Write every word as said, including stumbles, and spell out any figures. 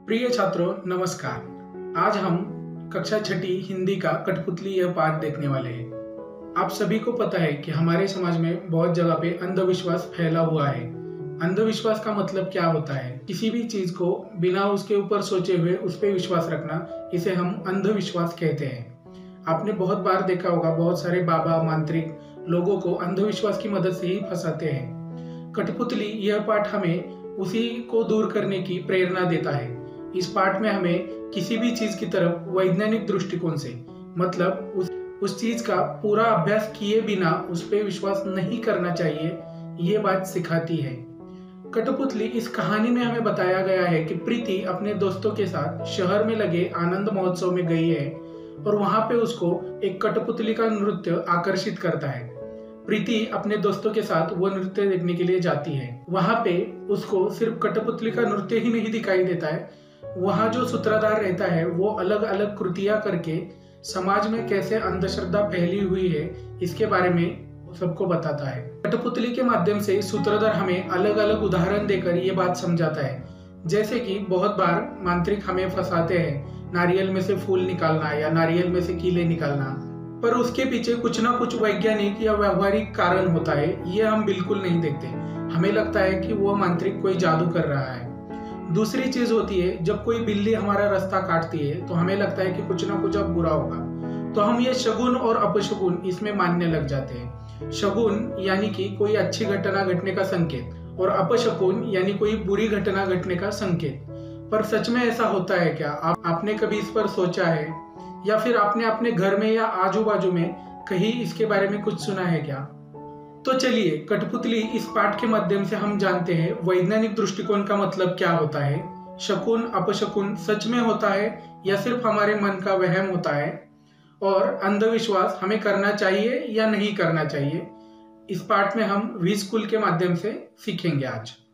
प्रिय छात्रों नमस्कार। आज हम कक्षा छठी हिंदी का कठपुतली यह पाठ देखने वाले हैं। आप सभी को पता है कि हमारे समाज में बहुत जगह पे अंधविश्वास फैला हुआ है। अंधविश्वास का मतलब क्या होता है? किसी भी चीज को बिना उसके ऊपर सोचे हुए उस पर विश्वास रखना, इसे हम अंधविश्वास कहते हैं। आपने बहुत बार देखा होगा, बहुत सारे बाबा मांत्रिक लोगों को अंधविश्वास की मदद से ही फंसाते हैं। कठपुतली यह पाठ हमें उसी को दूर करने की प्रेरणा देता है। इस पाठ में हमें किसी भी चीज की तरफ वैज्ञानिक दृष्टिकोण से, मतलब उस उस चीज का पूरा अभ्यास किए बिना उस पर विश्वास नहीं करना चाहिए, ये बात सिखाती है। कठपुतली इस कहानी में हमें बताया गया है कि प्रीति अपने दोस्तों के साथ शहर में लगे आनंद महोत्सव में गई है और वहां पे उसको एक कठपुतली का नृत्य आकर्षित करता है। प्रीति अपने दोस्तों के साथ वो नृत्य देखने के लिए जाती है। वहां पे उसको सिर्फ कठपुतली का नृत्य ही नहीं दिखाई देता है, वहाँ जो सूत्रधार रहता है वो अलग अलग कृतियां करके समाज में कैसे अंधश्रद्धा फैली हुई है इसके बारे में सबको बताता है। कठपुतली के माध्यम से सूत्रधार हमें अलग अलग उदाहरण देकर ये बात समझाता है। जैसे कि बहुत बार मांत्रिक हमें फंसाते हैं, नारियल में से फूल निकालना या नारियल में से कीले निकालना, पर उसके पीछे कुछ ना कुछ वैज्ञानिक या व्यवहारिक कारण होता है, ये हम बिल्कुल नहीं देखते। हमें लगता है कि वो मांत्रिक कोई जादू कर रहा है। दूसरी चीज होती है, जब कोई बिल्ली हमारा रास्ता काटती है तो हमें लगता है कि कुछ ना कुछ अब बुरा होगा, तो हम ये शगुन और अपशगुन इसमें मानने लग जाते हैं। शगुन यानी कि कोई अच्छी घटना घटने का संकेत और अपशकुन यानी कोई बुरी घटना घटने का संकेत। पर सच में ऐसा होता है क्या? आप, आपने कभी इस पर सोचा है या फिर आपने अपने घर में या आजू बाजू में कहीं इसके बारे में कुछ सुना है क्या? तो चलिए, कठपुतली इस पाठ के माध्यम से हम जानते हैं वैज्ञानिक दृष्टिकोण का मतलब क्या होता है। शकुन अपशकुन सच में होता है या सिर्फ हमारे मन का वहम होता है, और अंधविश्वास हमें करना चाहिए या नहीं करना चाहिए, इस पाठ में हम वी स्कूल के माध्यम से सीखेंगे आज।